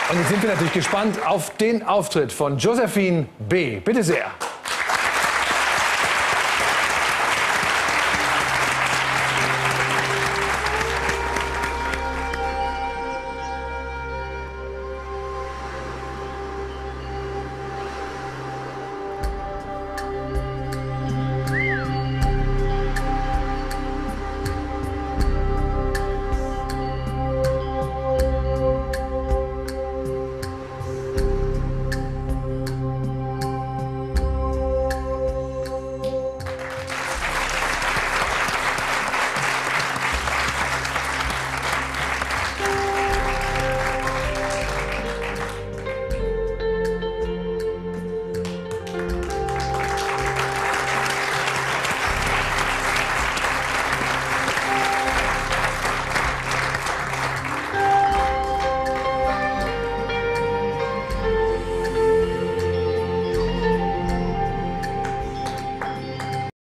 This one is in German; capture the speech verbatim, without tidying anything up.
Und jetzt sind wir natürlich gespannt auf den Auftritt von Josephine B. Bitte sehr.